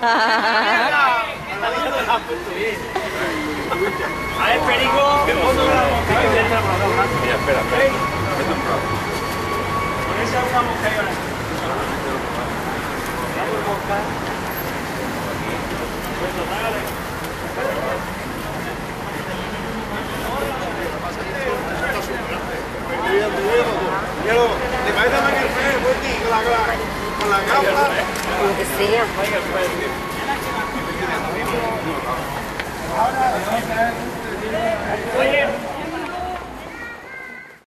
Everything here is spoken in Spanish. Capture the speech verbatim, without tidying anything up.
A ver, Perico, ¿qué fondo de la mosca? Mira, espera, espera. Con esa una mosca y ahora. Míralo, ¿te parece más que el pez, Wendy, con la, con la gafas? Como que sea. Oye,